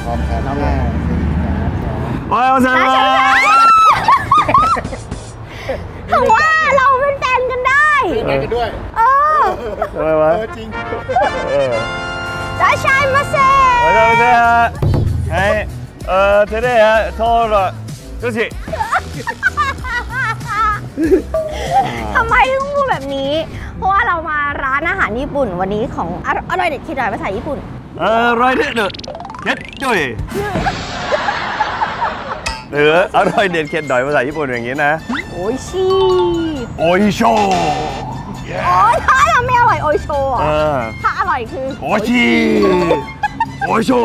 ร้อมครับ5 4 3 2 โอ้ยเอาซะถือว่าเราเป็นแฟนกันได้เป็นไงกันด้วยทำไมวะจริงได้ใช่มาเซ่はい手で通るよしทำไมถึงพูดแบบนี้ เพราะว่าเรามาร้านอาหารญี่ปุ่นวันนี้ของอร่อยเด็ดคิดหน่อยภาษาญี่ปุ่นอร่อยเด็ดเข็ดด้วยหรืออร่อยเด็ดเข็ดดอยภาษาญี่ปุ่นอย่างนี้นะโอยชิโออิโชโอ้ยถ้าเราไม่อร่อยโออิโชถ้าอร่อยคือโอชิโออิโช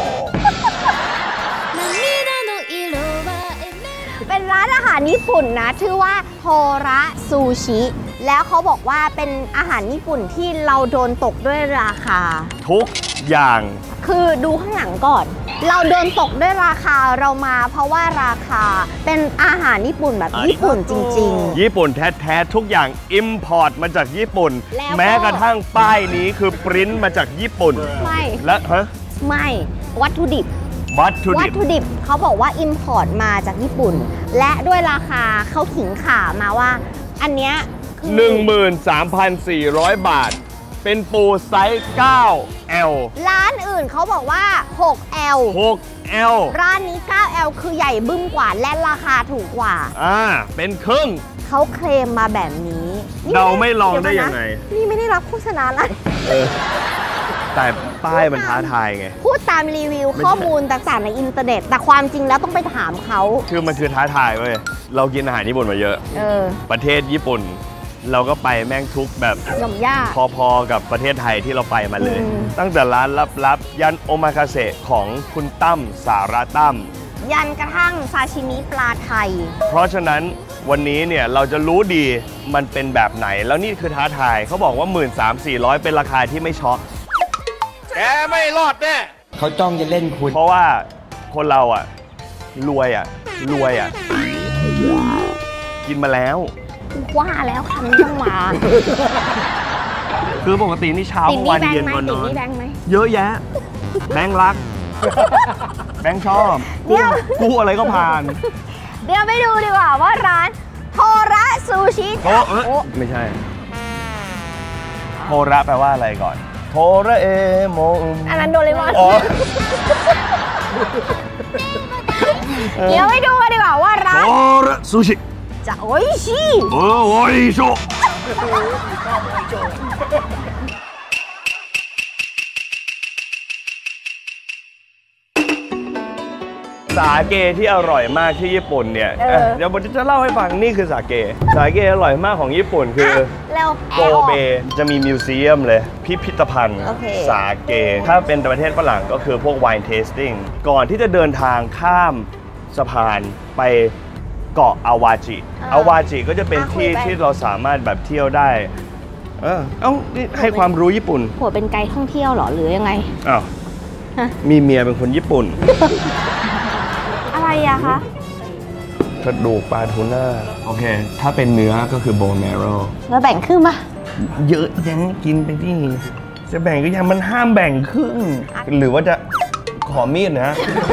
เป็นร้านอาหารญี่ปุ่นนะชื่อว่าโทระซูชิแล้วเขาบอกว่าเป็นอาหารญี่ปุ่นที่เราโดนตกด้วยราคาทุกอย่างคือดูข้างหลังก่อนเราโดนตกด้วยราคาเรามาเพราะว่าราคาเป็นอาหารญี่ปุ่นแบบญี่ปุ่นจริงๆญี่ปุ่นแท้ๆทุกอย่างอิมพอร์ตมาจากญี่ปุ่นแม้กระทั่งป้ายนี้คือปริ้นมาจากญี่ปุ่นไม่และไม่วัตถุดิบเขาบอกว่าอิมพอร์ตมาจากญี่ปุ่นและด้วยราคาเขาขิงข่ามาว่าอันเนี้ย 13,400 บาทเป็นปูไซส์ 9L ร้านอื่นเขาบอกว่า 6L ร้านนี้ 9L คือใหญ่บึ้มกว่าและราคาถูกกว่าเป็นครึ่งเขาเคลมมาแบบนี้เราไม่ลองได้ยังไงนี่ไม่ได้รับโฆษณาอะไรแต่ป้ายมันท้าทายไงพูดตามรีวิวข้อมูลต่างๆในอินเทอร์เน็ตแต่ความจริงแล้วต้องไปถามเขาคือมันคือท้าทายเว้ยเรากินอาหารญี่ปุ่นมาเยอะประเทศญี่ปุ่นเราก็ไปแม่งทุกแบบย่อมยากพอๆกับประเทศไทยที่เราไปมาเลยตั้งแต่ร้านลับๆยันโอมากาเสะของคุณตั้มสาระตั้มยันกระทั่งซาชิมิปลาไทยเพราะฉะนั้นวันนี้เนี่ยเราจะรู้ดีมันเป็นแบบไหนแล้วนี่คือท้าทายเขาบอกว่า 13,400 เป็นราคาที่ไม่ช็อกแกไม่รอดแน่เขาจ้องจะเล่นคุณเพราะว่าคนเรารวยกินมาแล้วว่าแล้วคำต้องมาคือปกตินี่เช้าวันเย็นก่อนนอนเยอะแยะแบงค์รักแบงค์ชอบกู้อะไรก็ผ่านเดี๋ยวไปดูดีกว่าว่าร้านโทระซูชิไม่ใช่โทระแปลว่าอะไรก่อนโทระโมอันนั้นโดเรมอนเดี๋ยวไปดูกันดีกว่าว่าร้านโทระซูชิจะโอยชิโอยโชสาเกที่อร่อยมากที่ญี่ปุ่นเนี่ยเดี๋ยวผมจะเล่าให้ฟังนี่คือสาเกอร่อยมากของญี่ปุ่นคือโกเบจะมีมิวเซียมเลยพิพิธภัณฑ์สาเกถ้าเป็นประเทศฝรั่งก็คือพวกไวน์เทสติ้งก่อนที่จะเดินทางข้ามสะพานไปเกาะอาวาจิก็จะเป็นที่เราสามารถแบบเที่ยวได้นี่ให้ความรู้ญี่ปุ่นหัวเป็นไกด์ท่องเที่ยวหรอหรือยังไงมีเมียเป็นคนญี่ปุ่นอะไรอะคะกระดูกปลาทูน่าโอเคถ้าเป็นเนื้อก็คือโบนแมโร่แล้วแบ่งครึ่งปะเยอะยังกินไปที่จะแบ่งก็ยังมันห้ามแบ่งครึ่งหรือว่าจะขอมีดนะ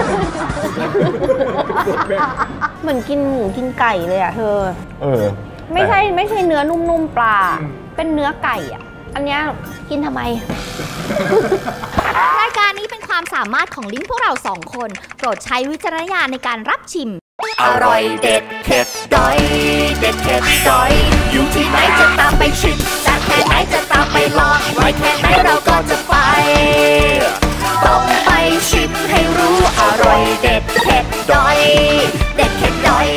เหมือนกินหมูกินไก่เลยอะเธอไม่ใช่เนื้อนุ่มๆปลาเป็นเนื้อไก่อะอันนี้กินทำไมรายการนี้เป็นความสามารถของลิ้นพวกเราสองคนโปรดใช้วิจารณญาณในการรับชิมอร่อยเด็ดเผ็ดดอยเด็ดเผ็ดดอยอยู่ที่ไหนจะตามไปชิมจากแค่ไหนจะตามไปลองไว้แค่ไหนเราก็จะไปต้องไปชิมให้รู้อร่อยเด็ดเผ็ดดอยเด็ดเผ็ดดอย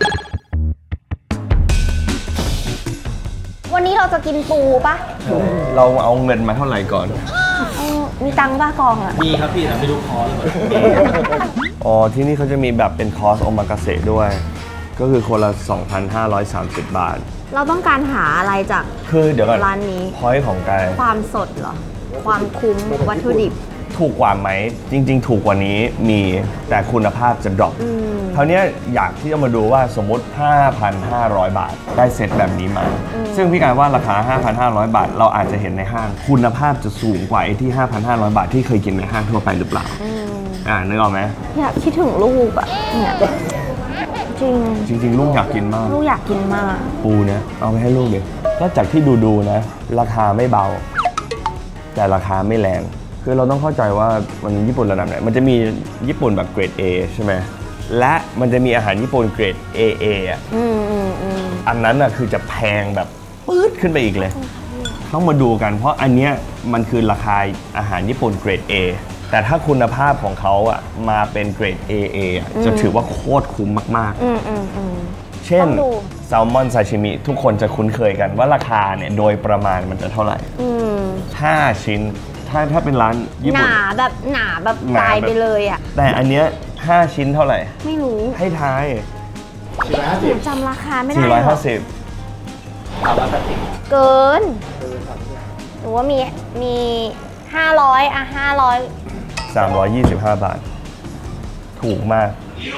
วันนี้เราจะกินปูปะเราเอาเงินมาเท่าไหร่ก่อนมีตังค์ป่ะกองมีครับพี่แต่ไม่รู้คอร์สที่นี่เขาจะมีแบบเป็นคอร์สโอมากาเสะด้วยก็คือคนละ 2,530 บาทเราต้องการหาอะไรจากคือเดี๋ยวก่อนร้านนี้พอยต์ของกายความสดเหรอความคุ้มวัตถุดิบถูกกว่าไหมจริงๆถูกกว่านี้มีแต่คุณภาพจะดรอปคราวนี้อยากที่จะมาดูว่าสมมติ 5,500 บาทได้เซ็ตแบบนี้มาซึ่งพี่การว่าราคา 5,500 บาทเราอาจจะเห็นในห้างคุณภาพจะสูงกว่าไอ้ที่ 5,500 บาทที่เคยกินในห้างทั่วไปหรือเปล่านึกออกไหมอยากคิดถึงลูกอะเนี่ยจริงลูกอยากกินมากลูกอยากกินมากปูเนี่ยเอาไปให้ลูกดิก็จากที่ดูนะราคาไม่เบาแต่ราคาไม่แรงคือเราต้องเข้าใจว่ามันญี่ปุ่นระดับไหนมันจะมีญี่ปุ่นแบบเกรด A ใช่ไหมและมันจะมีอาหารญี่ปุ่นเกรด AA อ่ะอันนั้นอ่ะคือจะแพงแบบปื๊ดขึ้นไปอีกเลยต้องมาดูกันเพราะอันเนี้ยมันคือราคาอาหารญี่ปุ่นเกรด A แต่ถ้าคุณภาพของเขาอ่ะมาเป็นเกรด AA จะถือว่าโคตรคุ้มมากๆเช่นแซลมอนซาชิมิทุกคนจะคุ้นเคยกันว่าราคาเนี่ยโดยประมาณมันจะเท่าไหร่5 ชิ้นถ้าเป็นร้านญี่ปุ่นหนาแบบตายไปเลยอ่ะแต่อันเนี้ย5 ชิ้นเท่าไหร่ไม่รู้ให้ทาย 450จำราคาไม่ได้หรอ 450 เกินหรือว่ามี500อะ500 325 บาทถูกมาก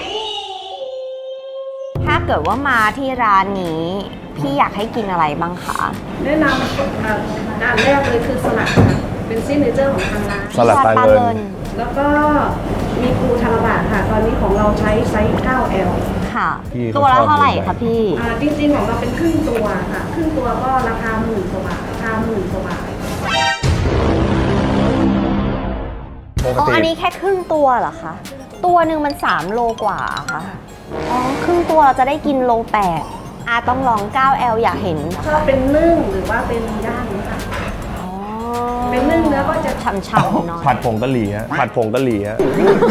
ถ้าเกิดว่ามาที่ร้านนี้พี่อยากให้กินอะไรบ้างคะแนะนำอันแรกเลยคือสลัดเป็นซิกเนเจอร์ของทางร้านสลัดปลาเงินแล้วก็มีปูทาราบะค่ะตอนนี้ของเราใช้ไซส์ 9L ค่ะตัวละเท่าไหร่คะพี่จริงๆของเราเป็นครึ่งตัวค่ะครึ่งตัวก็ราคา10,000 กว่าบาทอันนี้แค่ครึ่งตัวเหรอคะตัวหนึ่งมัน3 โลกว่าค่ะครึ่งตัวเราจะได้กินโล 8ต้องลอง 9L อยากเห็นชอบเป็นนึ่งหรือว่าเป็นย่างค่ะเป็นนึ่งเนื้อก็จะฉ่ำๆหน่อยผัดผงกะหรี่ฮะผัดผงกะหรี่ฮะ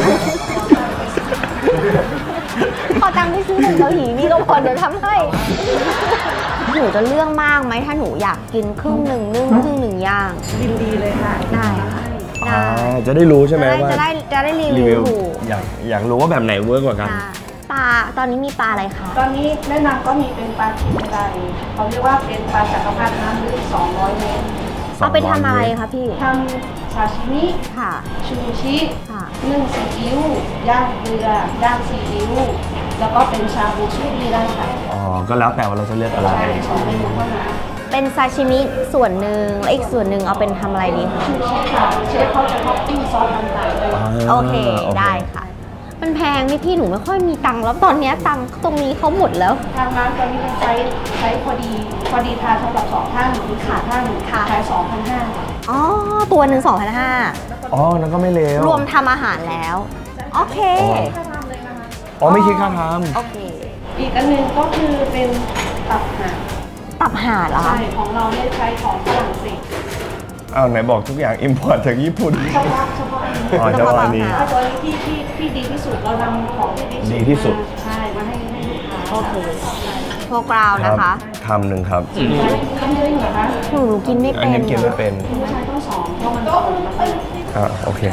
พอตังค์ที่ซื้อผงกะหรี่นี่ก็พอเดี๋ยวทำให้หนูจะเลือกมากไหมถ้าหนูอยากกินครึ่งหนึ่งนึ่งครึ่งหนึ่งย่างยินดีเลยค่ะได้ค่ะจะได้รู้ใช่ไหมว่าจะได้รีวิวอยากรู้ว่าแบบไหนเวิร์กกว่ากันปลาตอนนี้มีปลาอะไรคะตอนนี้แนะนำก็มีเป็นปลาชิมไดเขาเรียกว่าเป็นปลาจักรพรรดิน้ำลึก200 เมตรเอาไปทำอะไรคะพี่ทำซาชิมิค่ะชูชินึ่งซีอิ๊วย่างเกลือย่างซีอิ๊วแล้วก็เป็นชาบูชิมีได้ค่ะก็แล้วแต่ว่าเราจะเลือกอะไร 2 เมนูเท่านั้นเป็นซาชิมิส่วนหนึ่งและอีกส่วนหนึ่งเอาเป็นทำอะไรดีคะชูชิค่ะเชฟเขาจะท็อปปิ้งซอสต่างๆเลยโอเคได้ค่ะมันแพงไหมพี่หนูไม่ค่อยมีตังค์แล้วตอนนี้ตังค์ตรงนี้เขาหมดแล้วทางร้านตอนนี้เป็นไซส์พอดีทานสำหรับ2 ท่านหรือ4 ท่านขาย 2,500 ตัวหนึ่ง 2,500นั่นก็ไม่เลวรวมทำอาหารแล้วโอเคไม่คิดค่าทำโอเคอีกอันหนึ่งก็คือเป็นตับห่านเหรอคะใช่ของเราไม่ใช้ของฝรั่งเศสไหนบอกทุกอย่างอิมพอร์ตจากญี่ปุ่นเฉพาะอันนี้ตัวนี้ที่ดีที่สุดเรานำของที่ดีที่สุดใช่มาให้ลูกค้าโอเคโฟกราวนะคะคำหนึ่งครับคำเยอะเหรอคะหนูกินไม่เป็นกินไม่เป็นผู้ชายต้อง2เพราะมันโอเค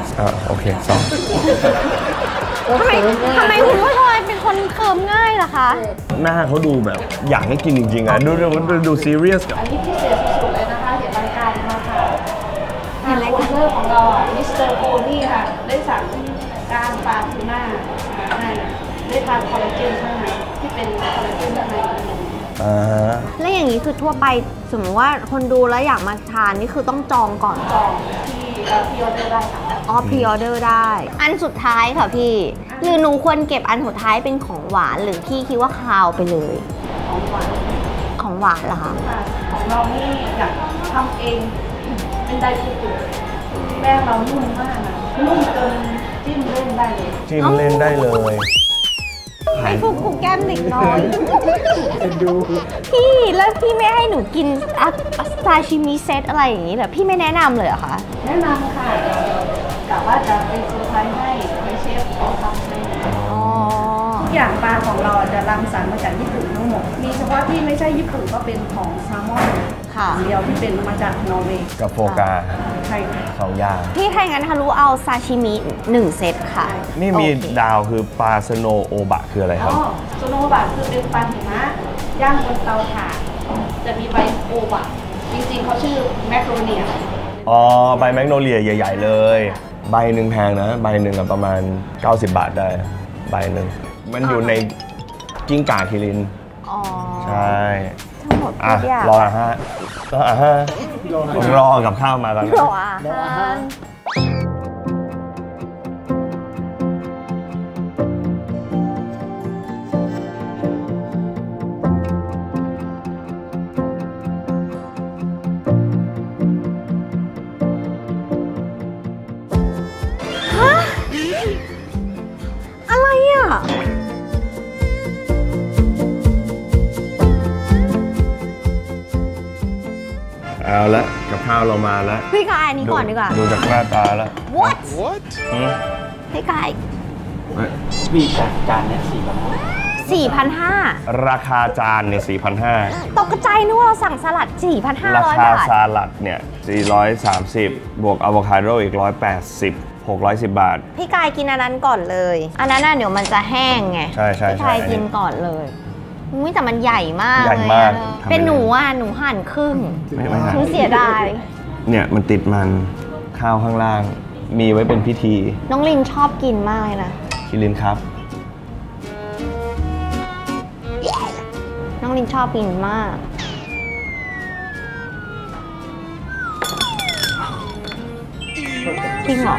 2 ทำไมคุณผู้ชายเป็นคนเคิมง่ายล่ะคะหน้าเขาดูแบบอยากให้กินจริงๆดูซีเรียสกับอันนี้พิเศษสุดๆเลยนะคะเดี๋ยวรายการมาค่ะโปรดิวเซอร์ของเรามิสเตอร์โพนี่ค่ะได้สั่งการปลาทูน่าให้ได้ทานคอลลาเจนข้างในที่เป็นคอลลาเจนข้างในแล้วอย่างนี้คือทั่วไปสมมติว่าคนดูแล้วอยากมาทานนี่คือต้องจองก่อนจองที่พรีออเดอร์ได้ค่ะพรีออเดอร์ได้อันสุดท้ายค่ะพี่หรือหนูควรเก็บอันสุดท้ายเป็นของหวานหรือพี่คิดว่าคาวไปเลยของหวานเหรอคะของเรานี่อยากทำเองเป็นไดฟูกุแป้งเรานุ่มมากนะนุ่มจนจิ้มเล่นได้เลยไอ้ฟูกุแก้มเด็กน้อยพี่แล้วพี่ไม่ให้หนูกินซาชิมิเซตอะไรอย่างนี้เหรอพี่ไม่แนะนำเลยเหรอคะแนะนำค่ะกะว่าจะเป็นเซอร์ไพรส์ให้เชฟเขาทำให้ทุกอย่างปลาของเราจะรังสรรค์มาจากญี่ปุ่นทั้งหมดมีเฉพาะที่ไม่ใช่ญี่ปุ่นก็เป็นของแซลมอนเดียวที่เป็นมาจากนอร์เวย์กับโฟกาใช่ 2 อย่างพี่ไทยงั้นทะลุเอาซาชิมิ1 เซตค่ะนี่มีดาวคือปลาสโนโอบะคืออะไรครับสโนโอบะคือเป็นปลาหิมะย่างบนเตาถ่านจะมีใบโอบะจริงๆเขาชื่อแมคโรเนียใบแมกโนเลียใหญ่ๆเลยใบหนึ่งแพงนะใบหนึ่งกับประมาณ90 บาทได้ใบหนึ่งมันอยู่ในกิ้งก่าคิรินใช่ทั้งหมดทุกอย่างรอกับข้าวมากันรออาหารอะไรอ่ะเอาละกับข้าวเรามาแล้วพี่กายอันนี้ก่อนดีกว่าดูจากหน้าตาแล้ว What พี่กายมีจานเนี่ย 4,500 ราคาจานเนี่ย 4,500 ตกใจนึกว่าเราสั่งสลัดรา 4,500 คาบาทสลัดเนี่ย 430 บวกอะโวคาโดอีก 180 610 บาทพี่กายกินอันนั้นก่อนเลย อันนั้นน่ะเดี๋ยวมันจะแห้งไงใช่ใช่พี่กายกินก่อนเลยอุ้ยแต่มันใหญ่มากใหญ่เลยมากอะทำไมเป็นหนูอ่ะหนูหั่นครึ่งไม่หั่นหนูเสียดายเนี่ยมันติดมันข้าวข้างล่าง มีไว้เป็นพิธีน้องลินชอบกินมากเลยนะคิรินครับน้องลินชอบกินมากจริงเหรอ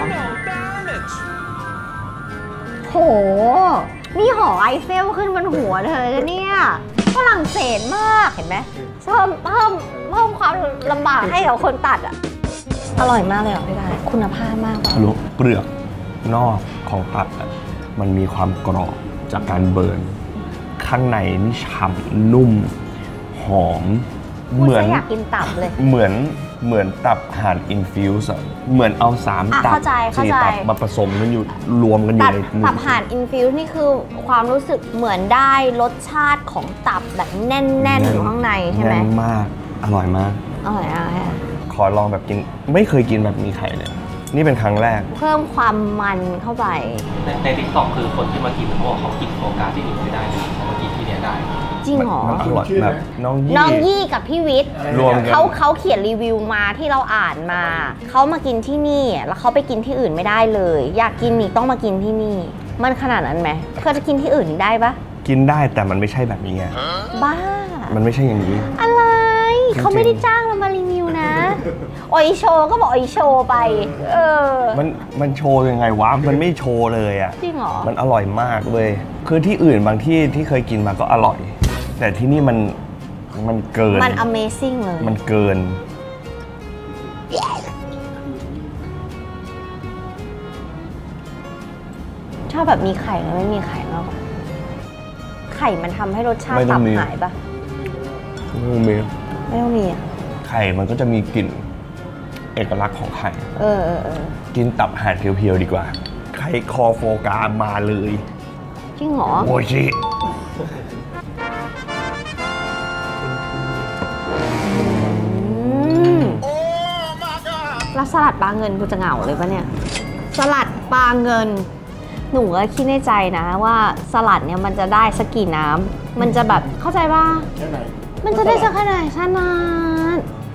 โหนี่หอไอเฟลขึ้นบนหัวเธอเนี่ยฝรั่งเศสมากเห็นไหมเพิ่มความลำบากให้กับคนตัดอ่ะอร่อยมากเลยอ่ะพี่กายคุณภาพมากทะลุเปลือกนอกของตับอะมันมีความกรอบจากการเบิร์น ข้างในนี่ฉ่ำนุ่ม หอมเหมือนอยากกินตับเลยเหมือนตับห่านอินฟิวส์อะเหมือนเอา3 ตับ 4 ตับมาผสมกันอยู่รวมกันอยู่ในมือตับห่านอินฟิวส์นี่คือความรู้สึกเหมือนได้รสชาติของตับแบบแน่นๆอยู่ข้างในใช่ไหมแน่นมากอร่อยมากอร่อยอ่ะขอลองแบบกินไม่เคยกินแบบมีไข่เลย นี่เป็นครั้งแรกเพิ่มความมันเข้าไปในทิกตอกคือคนที่มากินเขาบอกเขากินโฟกาที่อื่นไม่ได้นะเขามากินที่เนี้ยได้จริงเหรอมันอร่อยแบบน้องน้องยี่กับพี่วิทย์รวมกันเขาเขียนรีวิวมาที่เราอ่านมาเขามากินที่นี่แล้วเขาไปกินที่อื่นไม่ได้เลย อยากกินนี่ต้องมากินที่นี่ มันขนาดนั้นไหมเธอจะกินที่อื่นได้ปะกินได้แต่มันไม่ใช่แบบนี้ไงบ้ามันไม่ใช่อย่างนี้อะไรจริงๆเขาไม่ได้จ้างเรามารีวิวนะโอยโชว์ก็บอกโอยโชว์ไปมันโชว์ยังไงวะ มันไม่โชว์เลยอ่ะจริงเหรอมันอร่อยมากเลยคือที่อื่นบางที่ที่เคยกินมาก็อร่อย แต่ที่นี่มันเกินมัน Amazing เลยมันเกินชอบแบบมีไข่แล้วไม่มีไข่มากกว่าไข่มันทำให้รสชาติไม่ต้ตัอบ งมีหายปะไม่ต้องมีไม่ต้องมีอ่ะไข่มันก็จะมีกลิ่นเอกลักษณ์ของไข่เออกินตับห่านเพียวๆดีกว่า ไข่คอโฟกามาเลยจริงเหรอโอชิแล้วสลัดปลาเงินกูจะเหงาเลยปะเนี่ย สลัดปลาเงิน หนูก็คิดในใจนะว่าสลัดเนี่ยมันจะได้สักกี่น้ำมันจะแบบเข้าใจป่ะมันจะได้สักขนาดขนาด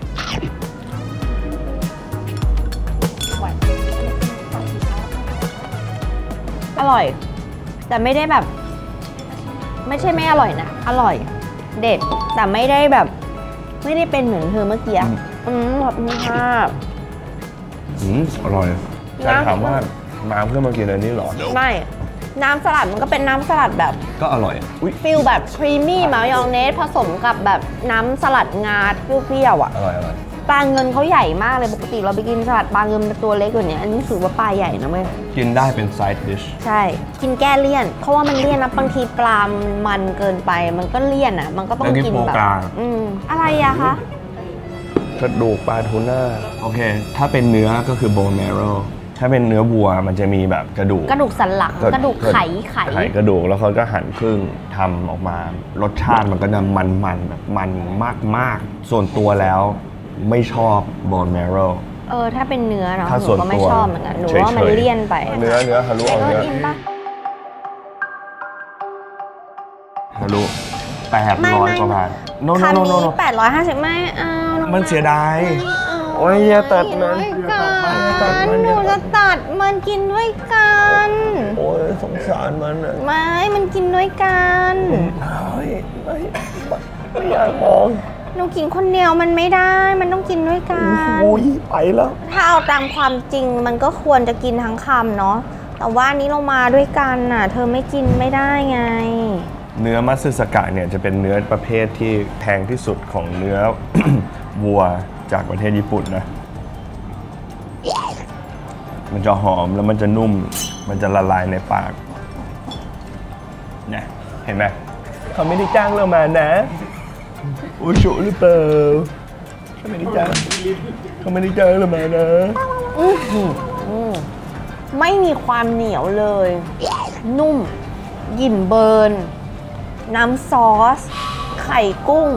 อร่อย แต่ไม่ได้แบบ ไม่ใช่ไม่อร่อยนะอร่อย เด็ดแต่ไม่ได้แบบ ไม่ได้เป็นเหมือนเธอเมื่อกี้ขอบคุณค่ะอร่อยแต่ถามว่าน้ำเพื่อมากินอันนี้เหรอไม่น้ำสลัดมันก็เป็นน้ำสลัดแบบก็อร่อยอุ๊ยฟิลแบบครีมมี่มายองเนสผสมกับแบบน้ำสลัดงาเปรี้ยวๆอ่ะอร่อยปลาเงินเขาใหญ่มากเลยปกติเราไปกินสลัดปลาเงินตัวเล็กกว่านี้อันนี้ถือว่าปลาใหญ่นะเว้ยกินได้เป็นไซด์ดิชใช่กินแก้เลี่ยน เพราะว่ามันเลี่ยนนะบางทีปลามันเกินไปมันก็เลี่ยนอ่ะมันก็ต้องกินแบบอะไรอะคะกระดูกปลาทูน่าโอเค ถ้าเป็นเนื้อก็คือโบนแมโรถ้าเป็นเนื้อวัวมันจะมีแบบกระดูกสันหลังกระดูกไข่กระดูกแล้วเขาก็หั่นครึ่งทำออกมารสชาติมันก็จะมันแบบมันมากๆส่วนตัวแล้วไม่ชอบโบนแมโรถ้าเป็นเนื้อเนาะถ้าหส่นูวนก็ไม่ตัวชอบเหมือนกันหนูว่ามันเลี่ยนไปเนื้อฮารุเอาเนื้ออินปะฮารุ800 กว่าบาทโนคันนี้850ไม่เอามันเสียดายโอ้ยอย่าตัดมันหนูจะตัดมันกินด้วยกันโอ้ยสงสารมันอ่ะไม่มันกินด้วยกันไม่อยากมองหนูกินคนเดียวมันไม่ได้ มันต้องกินด้วยกันโอ้ยไปแล้วถ้าเอาตามความจริงมันก็ควรจะกินทั้งคำเนาะแต่ว่านี้เรามาด้วยกันน่ะ เธอไม่กินไม่ได้ไงเนื้อมัตสึสกะเนี่ยจะเป็นเนื้อประเภทที่แพงที่สุดของเนื้อ วัวจากประเทศญี่ปุ่นนะ มันจะหอมแล้วมันจะนุ่มมันจะละลายในปากเนี่ยเห็นไหมเขาไม่ได้จ้างเรามานะโอ้โหหรือเปล่าเขาไม่ได้จ้างเรามานะไม่มีความเหนียวเลย นุ่มหยิ่นเบิร์นน้ำซอส ไข่กุ้ง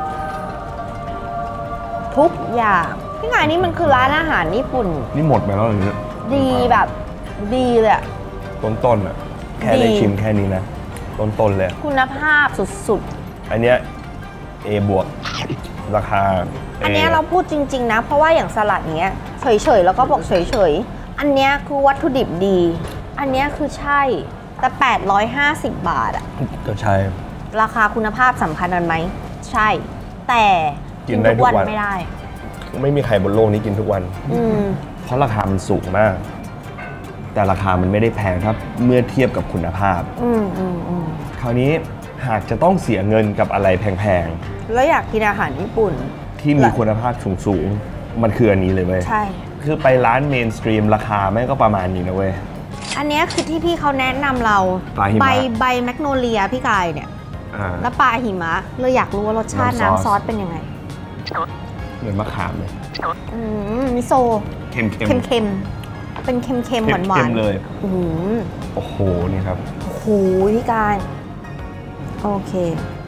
ทุกอย่างที่งานนี้มันคือร้านอาหารญี่ปุ่นนี่หมดไปแล้วเหรอเนี่ยดีแบบดีเลยอะต้นๆอ่ะแค่ได้ชิมแค่นี้นะต้นๆเลยคุณภาพสุดอันเนี้ย A บวกราคาๆ อันเนี้ยเราพูดจริงๆนะ เพราะว่าอย่างสลัดเนี้ยเฉยๆแล้วก็บอกเฉยๆอันเนี้ยคือวัตถุดิบดี อันเนี้ยคือใช่แต่850 บาทอะก็ใช่ราคาคุณภาพสำคัญกันไหมใช่แต่กินทุกวันไม่ได้ไม่มีใครบนโลกนี้กินทุกวันเพราะราคามันสูงมาก แต่ราคามันไม่ได้แพงครับเมื่อเทียบกับคุณภาพคราวนี้หากจะต้องเสียเงินกับอะไรแพงแล้วอยากกินอาหารญี่ปุ่นๆที่มีคุณภาพสูงๆมันคืออันนี้เลยเว้ยใช่คือไปร้านเมนสตรีมราคาแม่งก็ประมาณนี้นะเว้ยอันเนี้ยคือที่พี่เขาแนะนำเราปลาหิมะใบแมกโนเลียพี่กายเนี่ยแล้วปลาหิมะเลยอยากรู้ว่ารสชาติน้ำซอสเป็นยังไงเหมือนมะขามเลยมิโซเค็มเค็มๆเป็นเค็มๆหวานเค็มเลยๆโอ้โหนี่ครับโอ้โหพี่กายโอเค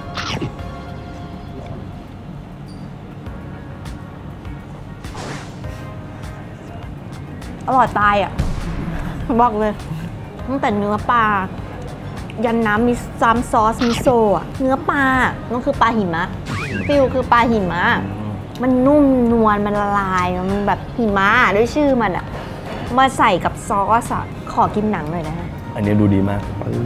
อร่อยตายอ่ะบอกเลยตั้งแต่เนื้อปลายันน้ำมีซ้ำซอสมิโซะเนื้อปลานั่นคือปลาหิมะฟิลคือปลาหิมะมันนุ่มนวลมันละลายมันแบบหิมะด้วยชื่อมันอ่ะมาใส่กับซอสอ่ะขอกินหนังหน่อยนะฮะอันนี้ดูดีมาก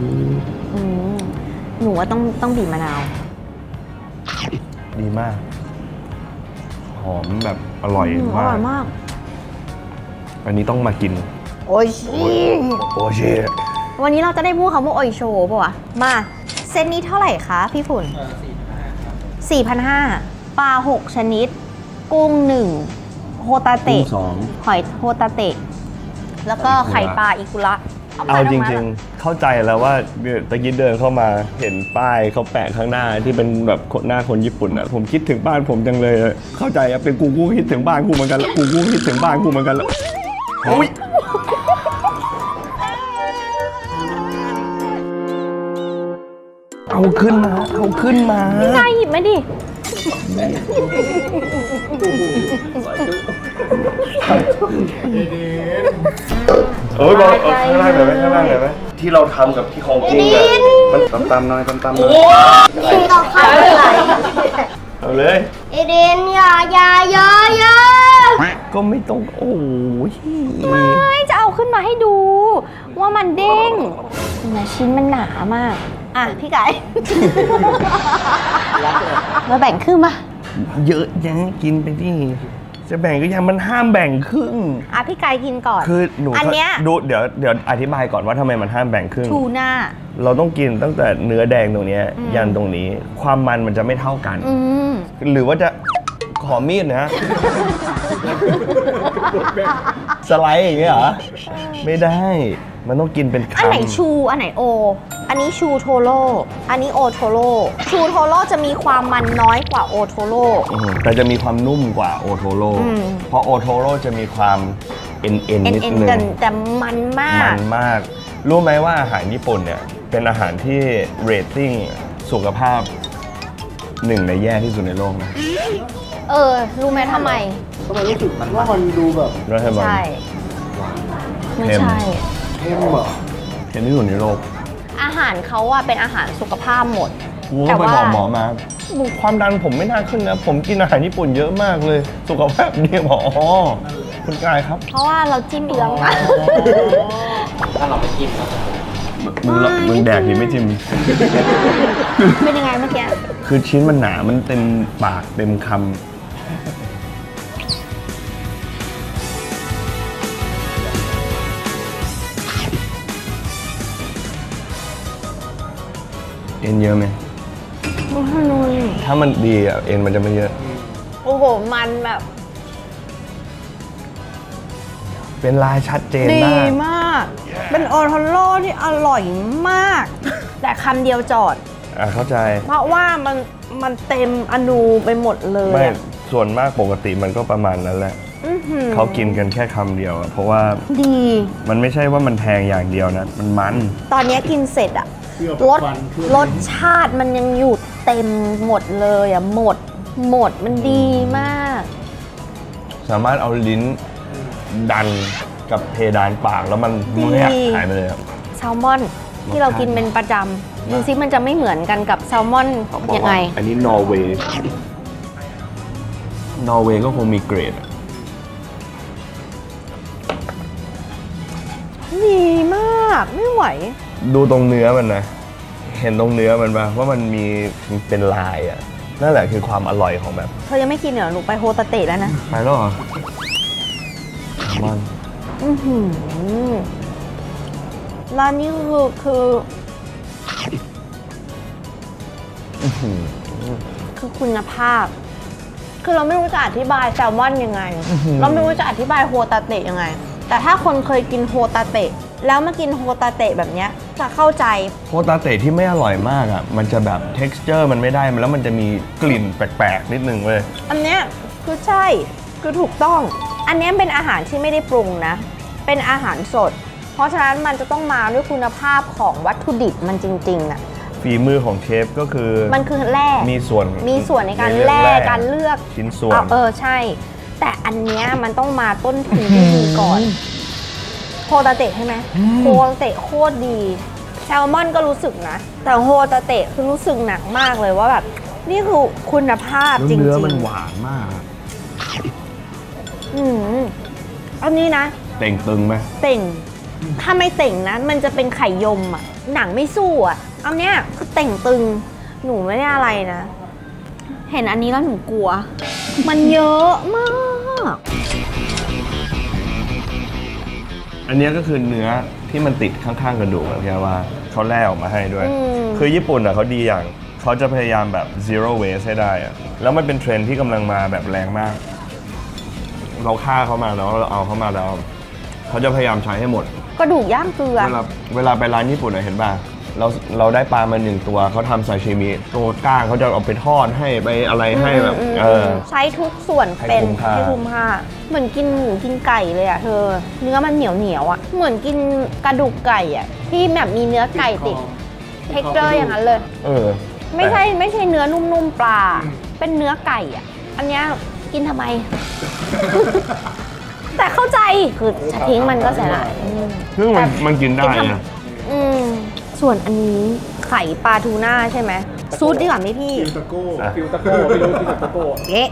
หนูว่าต้องบีบมะนาวดีมาก หอมแบบอร่อยอมากร่อยมากอันนี้ต้องมากินโอ้ยชิโอเชวันนี้เราจะได้พูดคำว่าโอยโชป่ะวะมาเซตนี้เท่าไหร่คะพี่ฝุ่น 4,500 ปลา 6 ชนิด กุ้ง 1 โฮตาเตะ หอยโฮตาเตะ แล้วก็ไข่ปลาอิกุระเอาจริงๆ เข้าใจแล้วว่าตะกี้เดินเข้ามาเห็นป้ายเขาแปะข้างหน้าที่เป็นแบบหน้าคนญี่ปุ่นอ่ะผมคิดถึงบ้านผมจังเลย เข้าใจอะเป็นกูคิดถึงบ้านกูเหมือนกันละกูคิดถึงบ้านกูเหมือนกันละโอ้ยเอาขึ้นมาพี่นายหยิบมาดิโอ้ยบอกข้างล่างหน่อยไหมที่เราทำกับที่ของจริงอะมันตำๆหน่อยกินต่อไปเลยเอาเลยเอเดนอย่าก็ไม่ต้องโอ้ยไม่จะเอาขึ้นมาให้ดู ว่ามันเด้งนะชิ้นมันหนามากอ่ะพี่ไก่ มาแบ่งครึ่งมาเยอะยังกินไปที่จะแบ่งก็ยังมันห้ามแบ่งครึ่งอ่ะพี่ไก่กินก่อนคือหนูอันเนี้ยดูเดี๋ยวอธิบายก่อนว่าทำไมมันห้ามแบ่งครึ่งทูน่าเราต้องกินตั้งแต่เนื้อแดงตรงนี้ยันตรงนี้ความมันจะไม่เท่ากันหรือว่าจะขอมีดนะ สไลด์อย่างเงี้ยเหรอไม่ได้มันต้องกินเป็นคำอันไหนชูอันไหนโออันนี้ชูโทโร่อันนี้โอโทโร่ชูโทโร่จะมีความมันน้อยกว่าโอโทโร่แต่จะมีความนุ่มกว่าโอโทโร่เพราะโอโทโร่จะมีความเอ็นนิดนึงแต่มันมากรู้ไหมว่าอาหารญี่ปุ่นเนี่ยเป็นอาหารที่เรตติ้งสุขภาพ1 ในแย่ที่สุดในโลกนะรู้ไหมทำไมรู้สึกมันว่ามันดูแบบไม่ใช่ไม่ใช่เค็มเหรอเค็มที่สุดในโลกอาหารเขาอะเป็นอาหารสุขภาพหมดแต่ว่าไปบอกหมอมาความดันผมไม่น่าขึ้นนะผมกินอาหารญี่ปุ่นเยอะมากเลยสุขภาพดีหมอคุณกายครับเพราะว่าเราจิ้มเยอะมากถ้าเราไม่จิ้มมึงแดกหรือไม่จิ้มเป็นยังไงเมื่อกี้คือชิ้นมันหนามันเต็มปากเต็มคำเอ็นเยอะไหมถ้ามันดีอ่ะเอ็นมันจะไม่เยอะโอ้โหมันแบบเเป็นลายชัดเจนดีมากมาก เป็นโอโทโร่ที่อร่อยมาก แต่คำเดียวจอดเข้าใจเพราะว่ามันเต็มอนูไปหมดเลยไม่อะส่วนมากปกติมันก็ประมาณนั้นแหละอื้อหือเขากินกันแค่คำเดียวอะเพราะว่าดีมันไม่ใช่ว่ามันแพงอย่างเดียวนะ มันตอนนี้กินเสร็จอะเชื่อรสฟันเชื่อรสชาติมันยังอยู่เต็มหมดเลยอะหมดมันดีมากสามารถเอาลิ้นดันกับเพดานปากแล้วมันดีแยบหายไปเลยครับแซลมอนที่เรากินเป็นประจำดูซิมันจะไม่เหมือนกันกับแซลมอนเขาบอกยังไงว่าอันนี้นอร์เวย์ก็คงมีเกรดอะดีมากไม่ไหวดูตรงเนื้อมันนะ เห็นตรงเนื้อมันปะว่ามันมีเป็นลายอ่ะ นั่นแหละคือความอร่อยของแบบเธอยังไม่กินเหรอหนูไปโฮตาเตะแล้วนะไปแล้วเหรอมันอื้อหือร้านนี้คือคุณภาพ คือเราไม่รู้จะอธิบายแซลมอนยังไง เราไม่รู้จะอธิบายโฮตาเตะยังไง แต่ถ้าคนเคยกินโฮตาเตะแล้วมากินโฮตาเตะแบบเนี้ยจะเข้าใจโฮตาเตะที่ไม่อร่อยมากอ่ะ มันจะแบบ texture มันไม่ได้แล้วมันจะมีกลิ่นแปลกๆนิดนึงเว้ยอันเนี้ยคือใช่คือถูกต้อง อันเนี้ยเป็นอาหารที่ไม่ได้ปรุงนะ เป็นอาหารสด เพราะฉะนั้นมันจะต้องมาด้วยคุณภาพของวัตถุดิบมันจริงๆน่ะฝีมือของเชฟก็คือมันคือแร่มีส่วนในการแร่การเลือกชิ้นส่วนใช่ แต่อันเนี้ยมันต้องมาต้นทุนที่ดีก่อนโฮตาเตะใช่ไหมโฮตาเตะโคตรดีแซลมอนก็รู้สึกนะ แต่โฮตาเตะคือรู้สึกหนักมากเลยว่าแบบนี่คือคุณภาพจริงๆเนื้อมันหวานมากอันนี้นะเต่งตึงไหมเต่ง ถ้าไม่เต่งนะมันจะเป็นไข่ยมอ่ะหนังไม่สู้อ่ะเอาเนี้ยคือเต่งตึงหนูไม่ได้อะไรนะ เห็นอันนี้แล้วหนูกลัว มันเยอะมากอันเนี้ยก็คือเนื้อที่มันติดข้างๆกระดูกอะแค่ว่าเขาแล่ออกมาให้ด้วย คือญี่ปุ่นอะเขาดีอย่างเขาจะพยายามแบบ zero waste ให้ได้อะแล้วมันเป็นเทรนด์ที่กำลังมาแบบแรงมาก เราฆ่าเขามาแล้วเราเอาเขามาแล้วเขาจะพยายามใช้ให้หมดกระดูกย่างเกลือเวลาไปร้านญี่ปุ่นอะเห็นป่ะเราได้ปลามา1 ตัวเขาทำซาชิมิตัวก้างเขาจะเอาไปทอดให้ไปอะไรให้แบบใช้ทุกส่วนเป็นให้คุ้มค่าเหมือนกินหมูกินไก่เลยอ่ะเธอเนื้อมันเหนียวอ่ะเหมือนกินกระดูกไก่อ่ะที่แบบมีเนื้อไก่ติดเท็กเจอร์อย่างนั้นเลยไม่ใช่เนื้อนุ่มๆปลาเป็นเนื้อไก่อ่ะอันเนี้ยกินทำไม แต่เข้าใจคือจะทิ้งมันก็เสียดายซึ่งมันกินได้นะส่วนอันนี้ไข่ปลาทูน่าใช่ไหมซูดดีกว่าไหมพี่ฟิวตะโก้ฟิวตะโก้ไม่รู้ฟิวตะโก้เอ๊ะ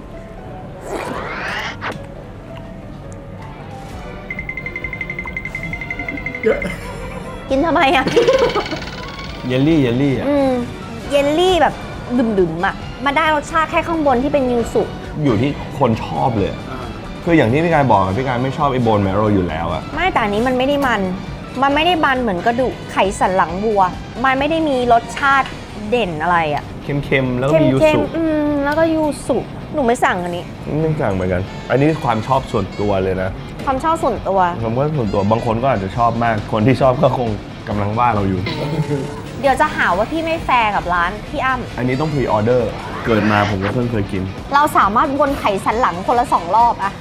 กินทำไมอ่ะเยลลี่อ่ะเยลลี่แบบดื่มๆอ่ะมาได้รสชาติแค่ข้างบนที่เป็นยูสุอยู่ที่คนชอบเลย คืออย่างที่พี่กายบอกอะพี่กายไม่ชอบไอ้โบนแมโรอยู่แล้วอะไม่แต่อันนี้มันไม่ได้มันไม่ได้มันเหมือนกระดูกไขสันหลังวัวมันไม่ได้มีรสชาติเด่นอะไรอ่ะเค็มๆแล้วก็มียูเค็สุมๆแล้วก็ยูสุหนูไม่สั่งอันนี้ไม่ต่างเหมือนกัน อันนี้ความชอบส่วนตัวเลยนะความชอบส่วนตัวผมว่าส่วนตัวบางคนก็อาจจะชอบมาก คนที่ชอบก็คงกำลังว่าเราอยู่เดี๋ยวจะหาว่าพี่ไม่แฟร์กับร้านพี่อ้ำอันนี้ต้องพรีออเดอร์เกิดมาผมก็เพิ่งเคยกินเราสามารถวนไขสันหลังคนละ2 รอบอะ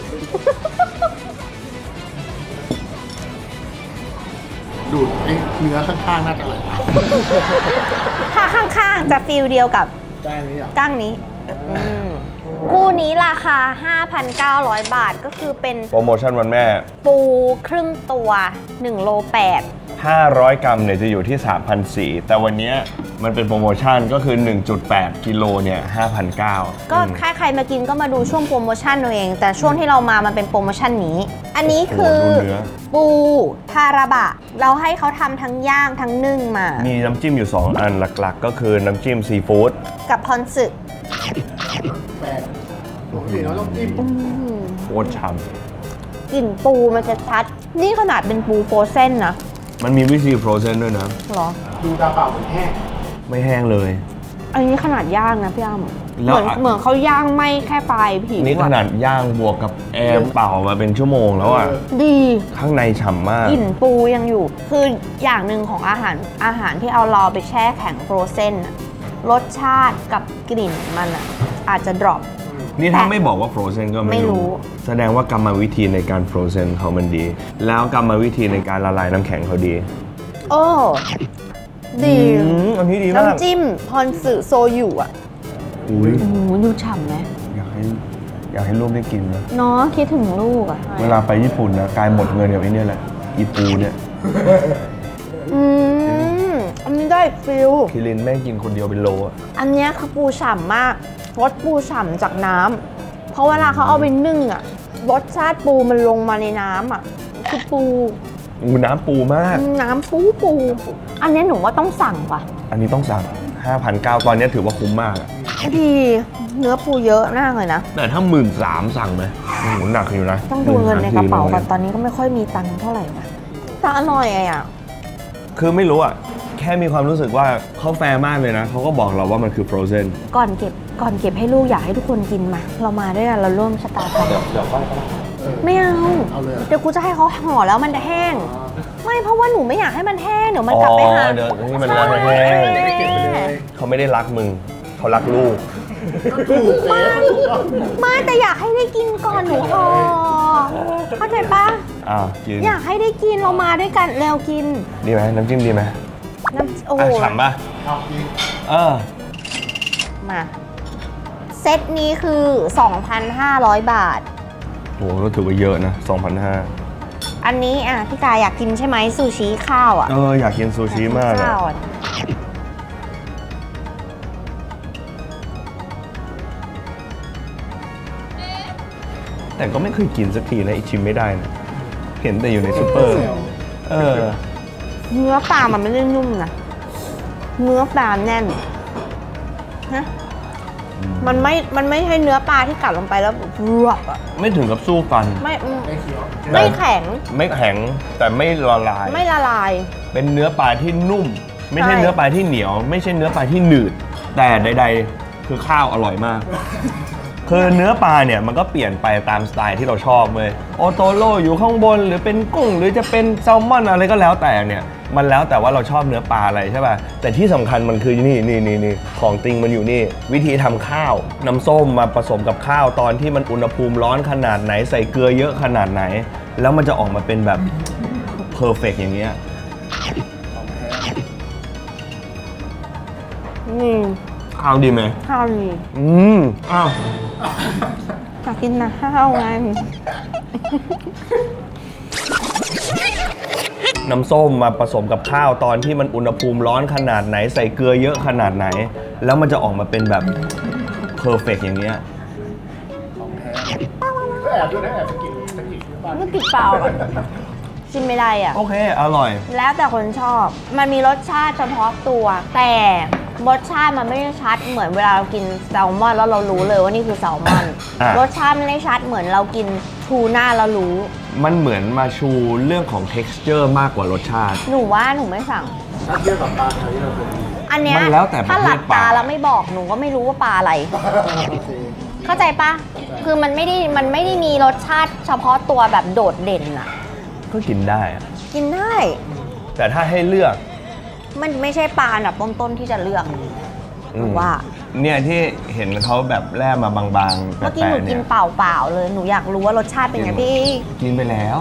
ดูดไอ้เนื้อข้างๆน่าจะอร่อยถ้าข้างๆจะฟิลเดียวกับได้ไหมอ่ะก้างนี้คู่นี้ราคา 5,900 บาทก็คือเป็นโปรโมชั่นวันแม่ปูครึ่งตัว1 โล 8 500 กรัมเนี่ยจะอยู่ที่ 3,400 แต่วันนี้มันเป็นโปรโมชั่นก็คือ 1.8 กิโลเนี่ย 5,900 ก็ถ้าใครมากินก็มาดูช่วงโปรโมชั่นเอาเอง แต่ช่วงที่เรามามันเป็นโปรโมชั่นนี้ อันนี้คือปูทาราบะ เราให้เขาทำทั้งย่างทั้งนึ่งมามีน้ำจิ้มอยู่ 2 อันหลักๆ ก็คือน้ำจิ้มซีฟู้ดกับพอนสึแปลกปกติเราต้องจิ้มโคตรฉ่กลิ่นปูมันจะชัด นี่ขนาดเป็นปูโฟรเซนนะำมันมีวิธีโฟรเซนด้วยนะหรอดูตาเปล่าเหมือนแห้งไม่แห้งเลยอันนี้ขนาดย่างนะพี่อ้เหมือนเขาย่างไม่แค่ปลายผิวนี่ขนาดย่างบวกกับแอร์เป่ามาเป็นชั่วโมงแล้วอ่ะดีข้างในฉ่ำมากกลิ่นปูยังอยู่คืออย่างหนึ่งของอาหารที่เอารอไปแช่แข็งโฟรเซนรสชาติกับกลิ่นมันอ่ะอาจจะดรอปนี่ถ้าไม่บอกว่าฟรอเซนก็ไม่รู้แสดงว่ากรรมวิธีในการฟรอเซนเขามันดีแล้วกรรมวิธีในการละลายน้ำแข็งเขาดีโอ้ดีอันนี้ดีมากน้ำจิ้มพอนสึโซยุอ่ะอุ้ยดูฉ่ำไหมอยากให้ลูกได้กินนะเนาะคิดถึงลูกอ่ะเวลาไปญี่ปุ่นนะกายหมดเงินอย่างนี้แหละอีปูเนี่ยอันนี้ได้ฟิลคิรินแม่กินคนเดียวเป็นโลอ่ะอันนี้คือปูฉ่ำมากรสปูฉ่ำจากน้ำเพราะเวลาเขาเอาไปนึ่งอ่ะรสชาติปูมันลงมาในน้ำอ่ะคือปูน้ำปูมากน้ำปูอันนี้หนูว่าต้องสั่งป่ะอันนี้ต้องสั่ง 5,900 ตอนนี้ถือว่าคุ้มมากดีเนื้อปูเยอะมากเลยนะแต่ถ้า 13,000 สั่งไหมหนักอยู่นะต้องดูเงินในกระเป๋ากันตอนนี้ก็ไม่ค่อยมีตังค์เท่าไหร่นะแต่อร่อยอ่ะคือไม่รู้อ่ะแค่มีความรู้สึกว่าเขาแฟร์มากเลยนะเขาก็บอกเราว่ามันคือ frozen ก่อนเก็บให้ลูกอยากให้ทุกคนกินมาเรามาด้วยกันเราร่วมชะตากรรมเดี๋ยวไม่เอาเดี๋ยวกูจะให้เขาห่อแล้วมันจะแห้งไม่เพราะว่าหนูไม่อยากให้มันแห้งเดี๋ยวมันกลับไปหาเดี๋ยวนี่มันแห้งเขาไม่ได้รักมึงเขารักลูกไม่แต่อยากให้ได้กินก่อนหนูห่อเข้าใจปะอยากให้ได้กินเรามาด้วยกันแล้วกินดีไหมน้ำจิ้มดีไหมโอ้โหฉ่ำปะมาเซตนี้คือ 2,500 บาทโอ้ก็ถือว่าเยอะนะ 2,500 อันนี้พี่กายอยากกินใช่ไหมซูชิข้าวอยากกินซูชิมากแต่ก็ไม่เคยกินสักทีนะชิมไม่ได้นะเห็นแต่อยู่ในซุปเปอร์เนื้อปลามันไม่ได้นุ่มนะเนื้อปลาแน่นนะมันไม่ใช่เนื้อปลาที่กัดลงไปแล้วรวบอ่ะไม่ถึงกับสู้ฟันไม่แข็งแต่ไม่ละลายเป็นเนื้อปลาที่นุ่มไม่ใช่เนื้อปลาที่เหนียวไม่ใช่เนื้อปลาที่หนืดแต่ใดๆคือข้าวอร่อยมากคือเนื้อปลาเนี่ยมันก็เปลี่ยนไปตามสไตล์ที่เราชอบเลยโอโตโร่อยู่ข้างบนหรือเป็นกุ้งหรือจะเป็นแซลมอนอะไรก็แล้วแต่เนี่ยมันแล้วแต่ว่าเราชอบเนื้อปลาอะไรใช่ป่ะแต่ที่สำคัญมันคือนี่ของจริงมันอยู่นี่วิธีทำข้าวน้ำส้มมาผสมกับข้าวตอนที่มันอุณหภูมิร้อนขนาดไหนใส่เกลือเยอะขนาดไหนแล้วมันจะออกมาเป็นแบบเพอร์เฟกต์อย่างเงี้ยข้าวดีไหมข้าวดีอ้าวอยากกินนะข้าวไงน้ำส้มมาผสมกับข้าวตอนที่มันอุณหภูมิร้อนขนาดไหนใส่เกลือเยอะขนาดไหนแล้วมันจะออกมาเป็นแบบเพอร์เฟกต์อย่างเงี้ยก็แอบด้วยนะแอบสกิลไม่ติดเปล่าชิมไม่ได้โอเคอร่อยแล้วแต่คนชอบมันมีรสชาติเฉพาะตัวแต่รสชาติมันไม่ได้ชัดเหมือนเวลาเรากินแซลมอนแล้วเรารู้เลยว่านี่คือแซลมอนรสชาติไม่ได้ชัดเหมือนเรากินทูน่าแล้วรู้มันเหมือนมาชูเรื่องของ texture มากกว่ารสชาติหนูว่าหนูไม่สั่งถ้าเทียบกับปลาไทยเราเป็นอันเนี้ยถ้าหลับตาแล้วไม่บอกหนูก็ไม่รู้ว่าปลาอะไรเข้าใจปะคือมันไม่ได้มีรสชาติเฉพาะตัวแบบโดดเด่นอะก็กินได้กินได้แต่ถ้าให้เลือกมันไม่ใช่ปลาอันดับต้นๆที่จะเลือกว่าเนี่ยที่เห็นเขาแบบแล่มาบางๆเมื่อกี้หนูกินเปล่าๆเลยหนูอยากรู้ว่ารสชาติเป็นไงพี่กินไปแล้ว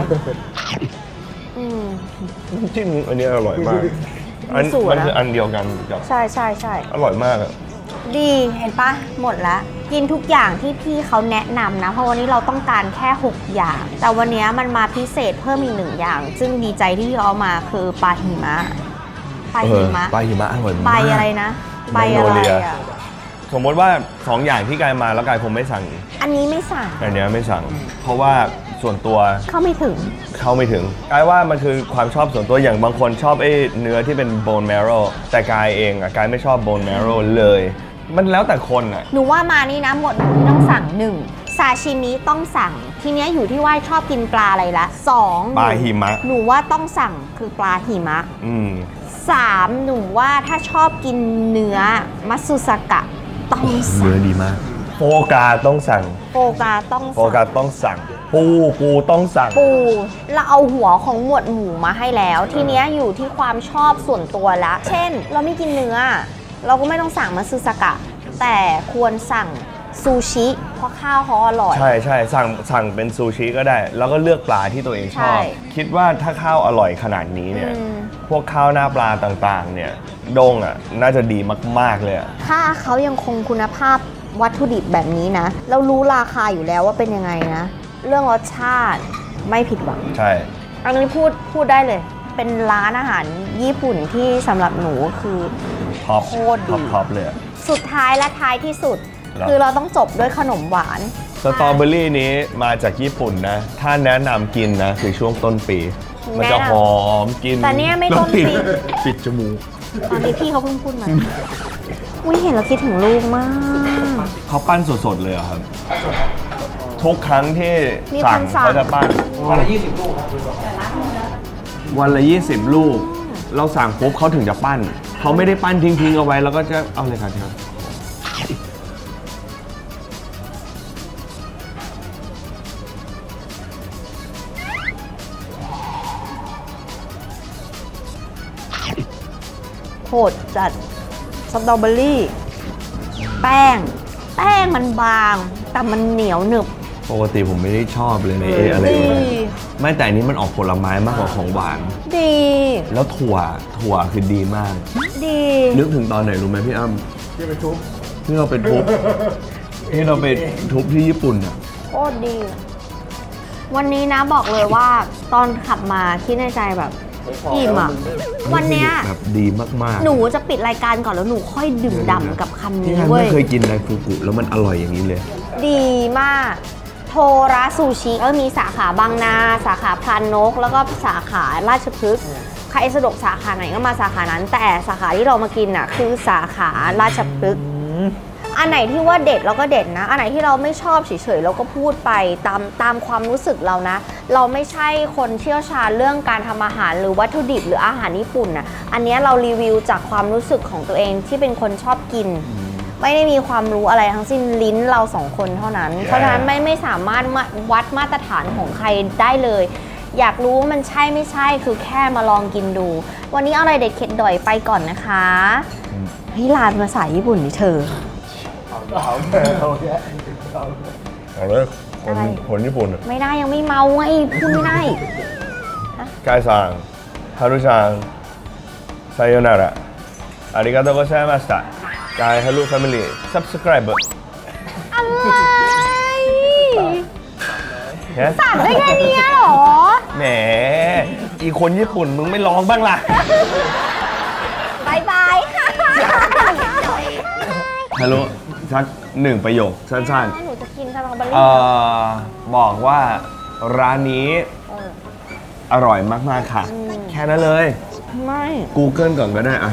จิ้มอันนี้อร่อยมากมันคืออันเดียวกันใช่อร่อยมากดีเห็นปะหมดแล้วกินทุกอย่างที่พี่เขาแนะนำนะเพราะวันนี้เราต้องการแค่6อย่างแต่วันนี้มันมาพิเศษเพิ่มอีก1อย่างซึ่งดีใจที่พี่เอามาคือปลาหิมะปลาหิมะอร่อยมากใบอะไรนะใบอะไรอ่ะสมมติว่า2อย่างที่กายมาแล้วกายคงไม่สั่งอันนี้ไม่สั่งอันนี้ไม่สั่งเพราะว่าส่วนตัวเข้าไม่ถึงกายว่ามันคือความชอบส่วนตัวอย่างบางคนชอบเนื้อที่เป็น bone marrow แต่กายเองกายไม่ชอบ bone marrow เลยมันแล้วแต่คนหนูว่ามานี่นะหมดหนูที่ต้องสั่ง1ซาชิมิต้องสั่งทีเนี้ยอยู่ที่ว่าชอบกินปลาอะไรละ2 ปลาหิมะหนูว่าต้องสั่งคือปลาหิมะ3หนูว่าถ้าชอบกินเนื้อมัตสึสกะต้เนื้อดีมากโฟกาต้องสั่งโฟกาต้องโฟกาต้องสั่งปูต้องสั่งปูเราเอาหัวของหมวดหมูมาให้แล้ว ทีเนี้ยอยู่ที่ความชอบส่วนตัวละเช่นเราไม่กินเนื้อเราก็ไม่ต้องสั่งมาซึซากะแต่ควรสั่งซูชิเพราะข้าวเขาอร่อยใช่สั่งเป็นซูชิก็ได้แล้วก็เลือกปลาที่ตัวเองชอบคิดว่าถ้าข้าวอร่อยขนาดนี้เนี่ยพวกข้าวหน้าปลาต่างๆเนี่ยด้งอ่ะน่าจะดีมากๆเลยถ้าเขายังคงคุณภาพวัตถุดิบแบบนี้นะเรารู้ราคาอยู่แล้วว่าเป็นยังไงนะเรื่องรสชาติไม่ผิดหวังใช่อันนี้พูดได้เลยเป็นร้านอาหารญี่ปุ่นที่สำหรับหนูคือโคตรดีท็อปเลยสุดท้ายและท้ายที่สุดคือเราต้องจบด้วยขนมหวานสตรอเบอรี่นี้มาจากญี่ปุ่นนะถ้าแนะนำกินนะคือช่วงต้นปีมันจะหอมกินแต่เนี่ยไม่ต้นปีปิดจมูกตอนนี้พี่เขาเพิ่งพูดมาอุ้ยเห็นแล้วคิดถึงลูกมากเขาปั้นสดๆเลยครับ ทุกครั้งที่สั่งเขาจะปั้นวันละ20 ลูกวันละ20 ลูกเราสั่งปุ๊บเขาถึงจะปั้นเขาไม่ได้ปั้นทิ้งๆเอาไว้แล้วก็จะเอาเลยครับโหดจัดสตรอเบอรี่แป้งมันบางแต่มันเหนียวหนึบปกติผมไม่ได้ชอบเลยในอะไรไม่แต่อันนี้มันออกผลไม้มากกว่าของหวานดีแล้วถั่วคือดีมากดีนึกถึงตอนไหนรู้ไหมพี่อ้ำที่เราไปทุบที่เราไปทุบที่ญี่ปุ่นอ่ะโคตรดีวันนี้นะบอกเลยว่าตอนขับมาคิดในใจแบบอิ่มอ่ะวันเนี้ยแบบดีมากๆหนูจะปิดรายการก่อนแล้วหนูค่อยดื่มด่ำกับคำนี้เว้ยไม่เคยกินไดฟูกุแล้วมันอร่อยอย่างนี้เลยดีมากโทราซูชิก็มีสาขาบางนาสาขาพรานนกแล้วก็สาขาราชพฤกษ์ใครสะดวกสาขาไหนก็มาสาขานั้นแต่สาขาที่เรามากินอ่ะคือสาขาราชพฤกษ์อันไหนที่ว่าเด็ดเราก็เด็ดนะอันไหนที่เราไม่ชอบเฉยๆเราก็พูดไปตามความรู้สึกเรานะเราไม่ใช่คนเชี่ยวชาญเรื่องการทำอาหารหรือวัตถุดิบหรืออาหารญี่ปุ่นนะอันนี้เรารีวิวจากความรู้สึกของตัวเองที่เป็นคนชอบกินไม่ได้มีความรู้อะไรทั้งสิ้นลิ้นเราสองคนเท่านั้นเพราะฉะนั้นไม่สามารถวัดมาตรฐานของใครได้เลยอยากรู้ว่ามันใช่ไม่ใช่คือแค่มาลองกินดูวันนี้อะไรเด็ดเข็ดดอยไปก่อนนะคะเฮ้ยร้านภาษาญี่ปุ่นนี่เธอเอาเลยคนญี่ปุ่นไม่ได้ยังไม่เมาไงพูดไม่ได้กายซังฮารุซังไซโยนาระอาริกาโตโกไซมาสตะกายฮารุแฟมิลี่ subscribe อะไรสั่งได้แค่นี้เหรอแหมอีคนญี่ปุ่นมึงไม่ลองบ้างล่ะบายบายค่ะฮารุสัก1 ประโยคสั้นๆหนูจะกินสตรอเบอรี่บอกว่าร้านนี้อร่อยมากๆค่ะแค่นั้นเลยไม่ Google ก่อนก็ได้อะ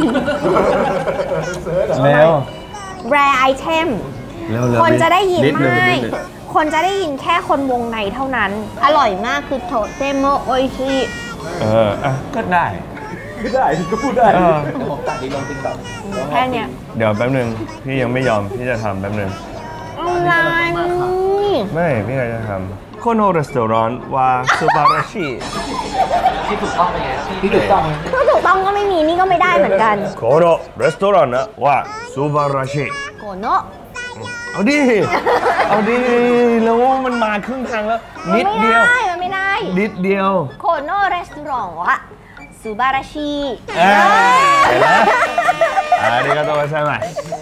แล้ว rare item คนจะได้ยินไม่คนจะได้ยินแค่คนวงในเท่านั้นอร่อยมากคือโทเทโมโอชิก็ได้ก็พูดได้ผมตัดดีลงติ๊กต็อกแค่เนี้ยเดี๋ยวแป๊บนึงพี่ยังไม่ยอมพี่จะทำแป๊บนึงอะไรไม่พี่จะทำโคโนรีสอร์ทว่าซูบาราชิที่ถูกต้องเป็นไงที่ถูกต้องก็ถูกต้องก็ไม่มีนี่ก็ไม่ได้เหมือนกันโคโนรีสอร์ทนะว่าซูบาราชิโคโนเอาดิแล้วมันมาครึ่งทางแล้วนิดเดียวมันไม่ได้นิดเดียวโคโนรีสอร์ทว่าซูบาราชิเห็นไหมอาริกาโตไซมัส